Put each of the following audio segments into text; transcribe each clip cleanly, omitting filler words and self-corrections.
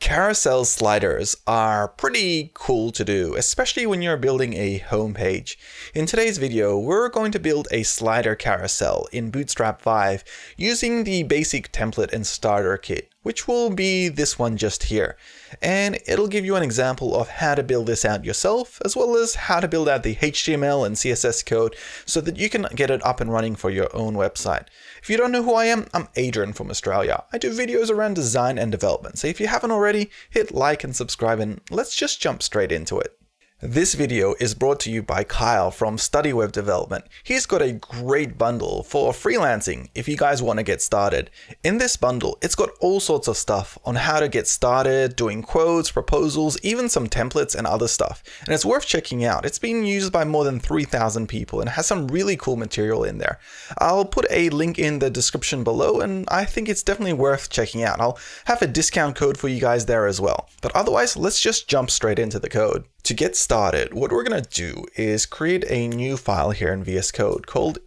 Carousel sliders are pretty cool to do, especially when you're building a homepage. In today's video, we're going to build a slider carousel in Bootstrap 5 using the basic template and starter kit, which will be this one just here. And it'll give you an example of how to build this out yourself, as well as how to build out the HTML and CSS code so that you can get it up and running for your own website. If you don't know who I am, I'm Adrian from Australia. I do videos around design and development, so if you haven't already, hit like and subscribe and let's just jump straight into it. This video is brought to you by Kyle from Study Web Development. He's got a great bundle for freelancing if you guys want to get started. In this bundle, it's got all sorts of stuff on how to get started, doing quotes, proposals, even some templates and other stuff. And it's worth checking out. It's been used by more than 3,000 people and has some really cool material in there. I'll put a link in the description below and I think it's definitely worth checking out. I'll have a discount code for you guys there as well. But otherwise, let's just jump straight into the code. To get started, what we're going to do is create a new file here in VS Code called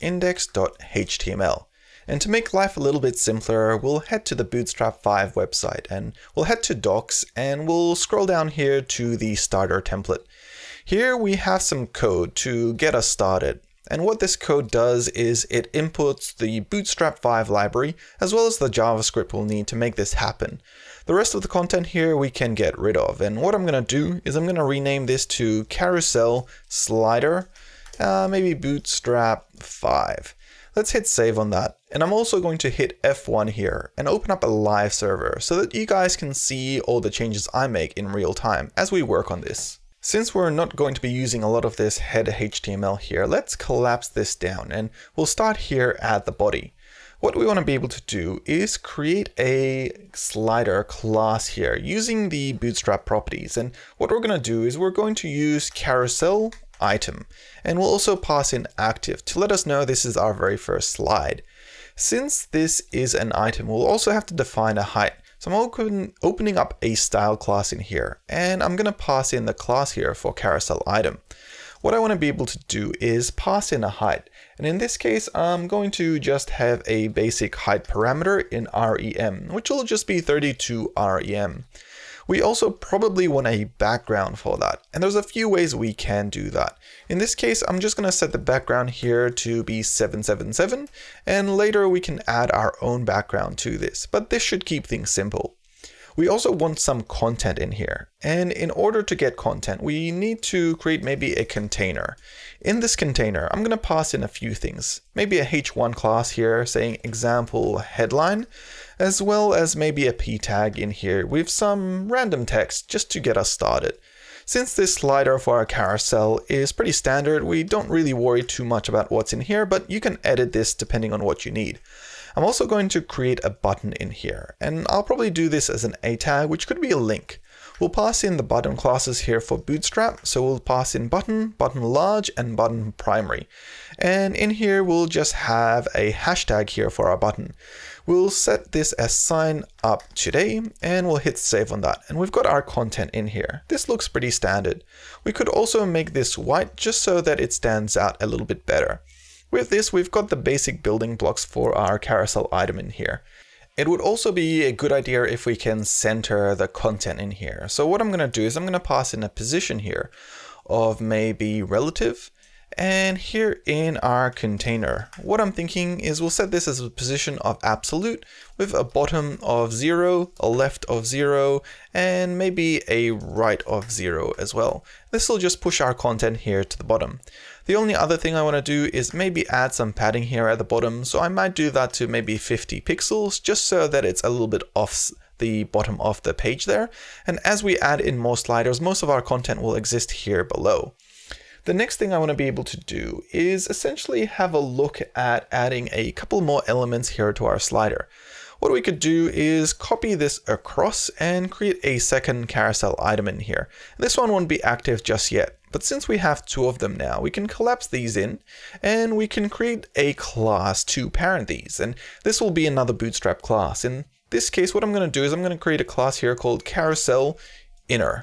index.html. And to make life a little bit simpler, we'll head to the Bootstrap 5 website and we'll head to docs and we'll scroll down here to the starter template. Here we have some code to get us started. And what this code does is it inputs the Bootstrap 5 library as well as the JavaScript we'll need to make this happen. The rest of the content here we can get rid of, and what I'm going to do is I'm going to rename this to Carousel Slider, maybe Bootstrap 5. Let's hit save on that, and I'm also going to hit F1 here and open up a live server so that you guys can see all the changes I make in real time as we work on this. Since we're not going to be using a lot of this header HTML here, let's collapse this down and we'll start here at the body. What we want to be able to do is create a slider class here using the Bootstrap properties. And what we're going to do is we're going to use carousel item, and we'll also pass in active to let us know this is our very first slide. Since this is an item, we'll also have to define a height. So I'm opening up a style class in here, and I'm going to pass in the class here for carousel item. What I want to be able to do is pass in a height. And in this case, I'm going to just have a basic height parameter in rem, which will just be 32 rem. We also probably want a background for that. And there's a few ways we can do that. In this case, I'm just going to set the background here to be 777. And later we can add our own background to this, but this should keep things simple. We also want some content in here. And in order to get content, we need to create maybe a container. In this container, I'm going to pass in a few things. Maybe a h1 class here saying example headline, as well as maybe a p tag in here with some random text just to get us started. Since this slider for our carousel is pretty standard, we don't really worry too much about what's in here, but you can edit this depending on what you need. I'm also going to create a button in here, and I'll probably do this as an a tag, which could be a link. We'll pass in the button classes here for Bootstrap, so we'll pass in button, button large, and button primary. And in here, we'll just have a hashtag here for our button. We'll set this as sign up today, and we'll hit save on that. And we've got our content in here. This looks pretty standard. We could also make this white just so that it stands out a little bit better. With this, we've got the basic building blocks for our carousel item in here. It would also be a good idea if we can center the content in here. So what I'm going to do is I'm going to pass in a position here of maybe relative. And here in our container, what I'm thinking is we'll set this as a position of absolute with a bottom of 0, a left of 0, and maybe a right of 0 as well. This will just push our content here to the bottom. The only other thing I want to do is maybe add some padding here at the bottom. So I might do that to maybe 50 pixels just so that it's a little bit off the bottom of the page there. And as we add in more sliders, most of our content will exist here below. The next thing I want to be able to do is essentially have a look at adding a couple more elements here to our slider. What we could do is copy this across and create a second carousel item in here. This one won't be active just yet, but since we have two of them now, we can collapse these in and we can create a class to parent these. And this will be another Bootstrap class. In this case, what I'm going to do is I'm going to create a class here called carousel inner.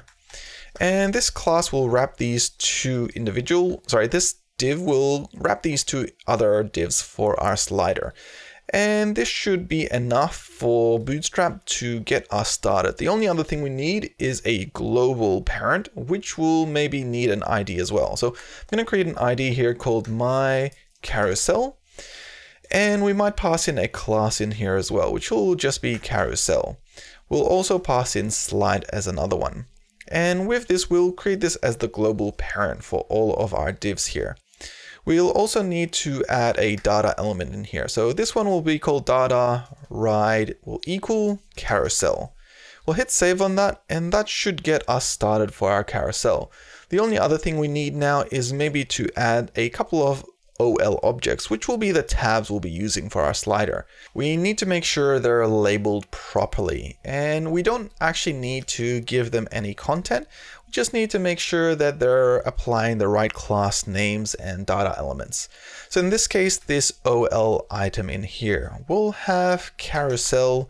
And this class will wrap these this div will wrap these two other divs for our slider. And this should be enough for Bootstrap to get us started. The only other thing we need is a global parent, which will maybe need an ID as well. So I'm going to create an ID here called my Carousel. And we might pass in a class in here as well, which will just be Carousel. We'll also pass in slide as another one. And with this, we'll create this as the global parent for all of our divs here. We'll also need to add a data element in here. So this one will be called data ride will equal carousel. We'll hit save on that, and that should get us started for our carousel. The only other thing we need now is maybe to add a couple of OL objects, which will be the tabs we'll be using for our slider. We need to make sure they're labeled properly, and we don't actually need to give them any content. We just need to make sure that they're applying the right class names and data elements. So in this case, this OL item in here will have carousel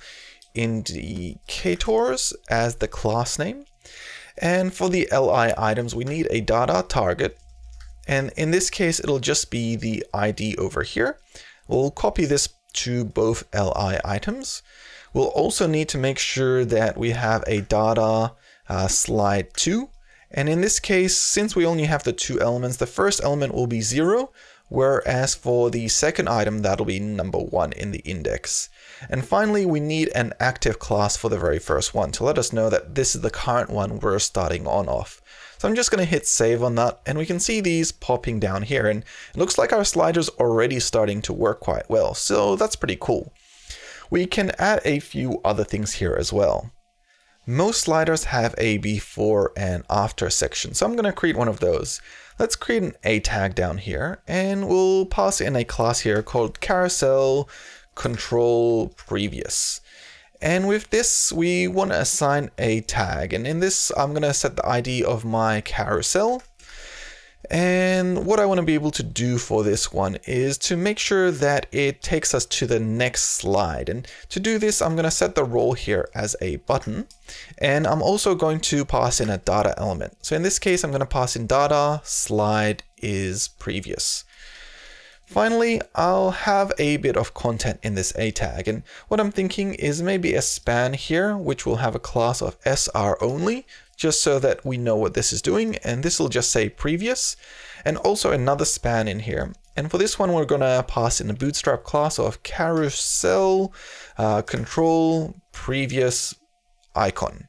indicators as the class name. And for the LI items, we need a data target. And in this case, it'll just be the ID over here. We'll copy this to both LI items. We'll also need to make sure that we have a data slide 2. And in this case, since we only have the 2 elements, the first element will be 0, whereas for the second item, that'll be number 1 in the index. And finally, we need an active class for the very first one to let us know that this is the current one we're starting on off. So I'm just going to hit save on that, and we can see these popping down here, and it looks like our slider's already starting to work quite well, so that's pretty cool. We can add a few other things here as well. Most sliders have a before and after section, so I'm going to create one of those. Let's create an A tag down here, and we'll pass in a class here called Carousel Control Previous. And with this, we want to assign a tag. And in this, I'm going to set the ID of my carousel. And what I want to be able to do for this one is to make sure that it takes us to the next slide. And to do this, I'm going to set the role here as a button. And I'm also going to pass in a data element. So in this case, I'm going to pass in data slide is previous. Finally, I'll have a bit of content in this A tag, and what I'm thinking is maybe a span here, which will have a class of SR only, just so that we know what this is doing, and this will just say previous, and also another span in here. And for this one, we're gonna pass in a Bootstrap class of carousel control previous icon.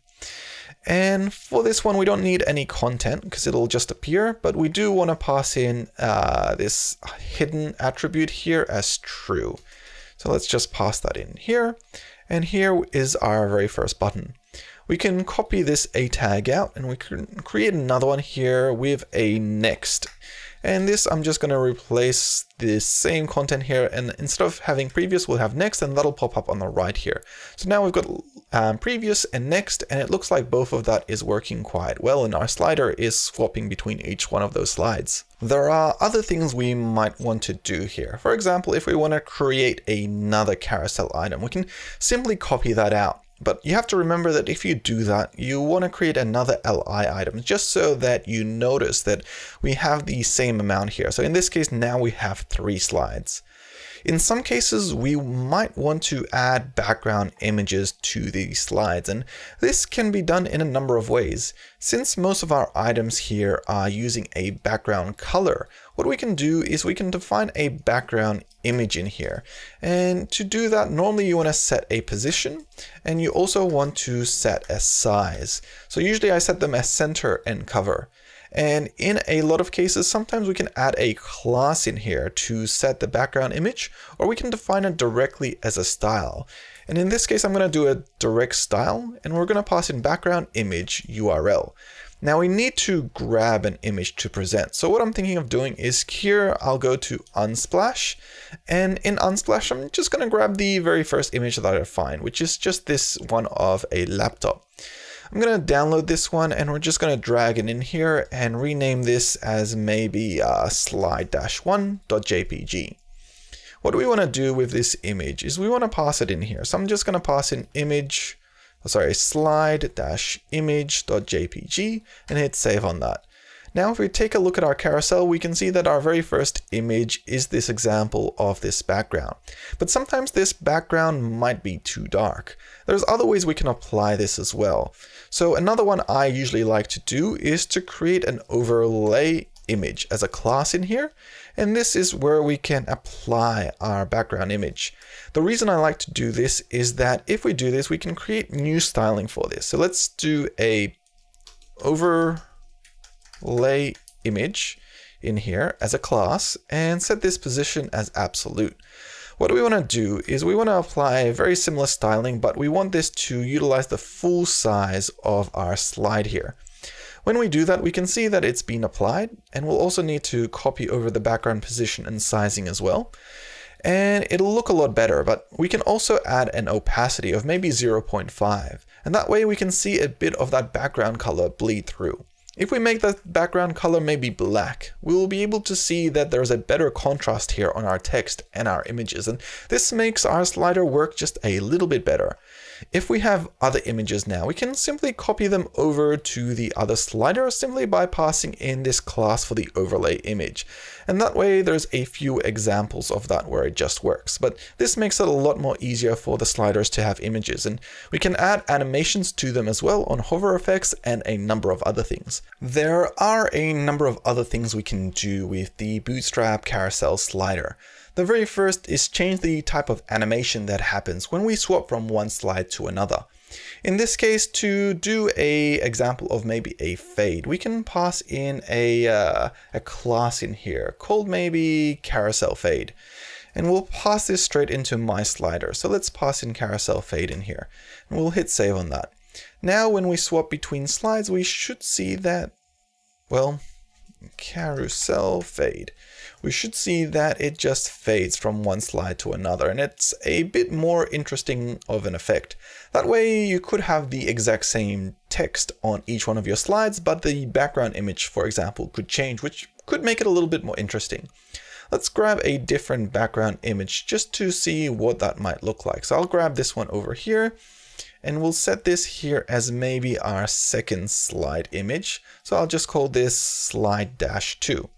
And for this one, we don't need any content because it'll just appear, but we do want to pass in this hidden attribute here as true. So let's just pass that in here. And here is our very first button. We can copy this A tag out, and we can create another one here with a next. And this, I'm just going to replace the same content here, and instead of having previous, we'll have next, and that'll pop up on the right here. So now we've got previous and next, and it looks like both of that is working quite well, and our slider is swapping between each one of those slides. There are other things we might want to do here. For example, if we want to create another carousel item, we can simply copy that out. But you have to remember that if you do that, you want to create another LI item just so that you notice that we have the same amount here. So in this case, now we have 3 slides. In some cases, we might want to add background images to these slides, and this can be done in a number of ways. Since most of our items here are using a background color, what we can do is we can define a background image in here. And to do that, normally you want to set a position, and you also want to set a size. So usually I set them as center and cover. And in a lot of cases, sometimes we can add a class in here to set the background image, or we can define it directly as a style. And in this case, I'm going to do a direct style, and we're going to pass in background image URL. Now we need to grab an image to present. So what I'm thinking of doing is here, I'll go to Unsplash, and in Unsplash, I'm just going to grab the very first image that I find, which is just this one of a laptop. I'm going to download this one, and we're just going to drag it in here and rename this as maybe slide-1.jpg. What we want to do with this image is we want to pass it in here. So I'm just going to pass in slide-image.jpg and hit save on that. Now if we take a look at our carousel, we can see that our very first image is this example of this background. But sometimes this background might be too dark. There's other ways we can apply this as well. So another one I usually like to do is to create an overlay image as a class in here. And this is where we can apply our background image. The reason I like to do this is that if we do this, we can create new styling for this. So let's do a overlay image in here as a class and set this position as absolute. What we want to do is we want to apply very similar styling, but we want this to utilize the full size of our slide here. When we do that, we can see that it's been applied, and we'll also need to copy over the background position and sizing as well. And it'll look a lot better, but we can also add an opacity of maybe 0.5, and that way we can see a bit of that background color bleed through. If we make the background color maybe black, we will be able to see that there's a better contrast here on our text and our images, and this makes our slider work just a little bit better. If we have other images now, we can simply copy them over to the other slider simply by passing in this class for the overlay image. And that way there's a few examples of that where it just works. But this makes it a lot more easier for the sliders to have images, and we can add animations to them as well on hover effects and a number of other things. There are a number of other things we can do with the Bootstrap carousel slider. The very first is change the type of animation that happens when we swap from one slide to another. In this case, to do an example of maybe a fade, we can pass in a class in here called maybe Carousel Fade. And we'll pass this straight into my slider. So let's pass in Carousel Fade in here. And we'll hit save on that. Now when we swap between slides, we should see that, well, Carousel Fade. We should see that it just fades from one slide to another, and it's a bit more interesting of an effect. That way you could have the exact same text on each one of your slides, but the background image, for example, could change, which could make it a little bit more interesting. Let's grab a different background image just to see what that might look like. So I'll grab this one over here, and we'll set this here as maybe our second slide image. So I'll just call this slide-2.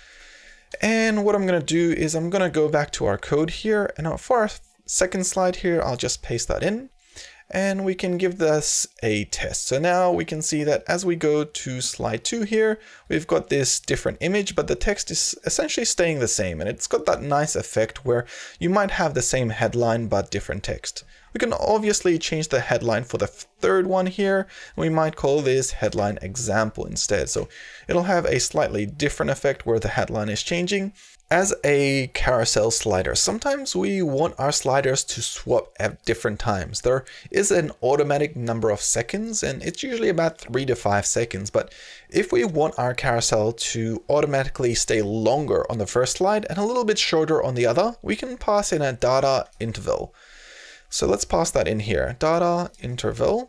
And what I'm going to do is I'm going to go back to our code here, and for our second slide here, I'll just paste that in, and we can give this a test. So now we can see that as we go to slide 2 here, we've got this different image, but the text is essentially staying the same, and it's got that nice effect where you might have the same headline but different text. We can obviously change the headline for the third one here. We might call this headline example instead. So it'll have a slightly different effect where the headline is changing. As a carousel slider, sometimes we want our sliders to swap at different times. There is an automatic number of seconds, and it's usually about 3 to 5 seconds. But if we want our carousel to automatically stay longer on the first slide and a little bit shorter on the other, we can pass in a data interval. So let's pass that in here, data interval.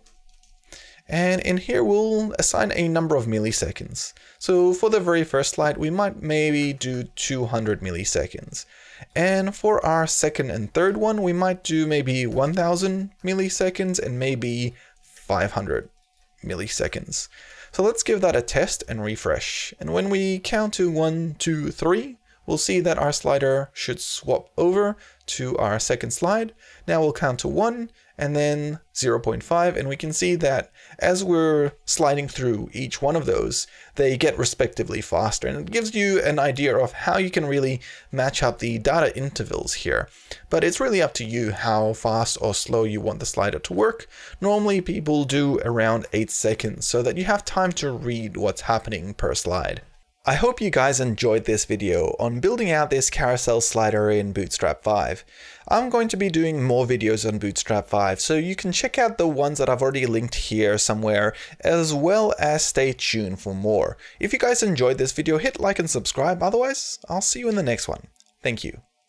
And in here, we'll assign a number of milliseconds. So for the very first slide, we might maybe do 200 milliseconds. And for our second and third one, we might do maybe 1000 milliseconds and maybe 500 milliseconds. So let's give that a test and refresh. And when we count to 1, 2, 3, we'll see that our slider should swap over to our second slide. Now we'll count to 1 and then 0.5, and we can see that as we're sliding through each one of those, they get respectively faster, and it gives you an idea of how you can really match up the data intervals here. But it's really up to you how fast or slow you want the slider to work. Normally people do around 8 seconds so that you have time to read what's happening per slide. I hope you guys enjoyed this video on building out this carousel slider in Bootstrap 5. I'm going to be doing more videos on Bootstrap 5, so you can check out the ones that I've already linked here somewhere, as well as stay tuned for more. If you guys enjoyed this video, hit like and subscribe. Otherwise, I'll see you in the next one. Thank you.